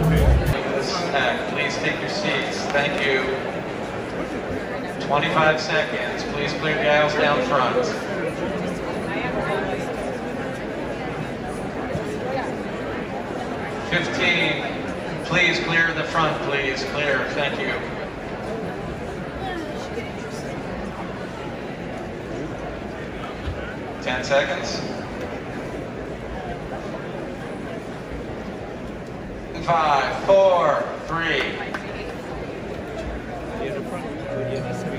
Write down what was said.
Please take your seats. Thank you. 25 seconds. Please clear the aisles down front. 15. Please clear the front, please. Clear. Thank you. 10 seconds. 5, 4, 3.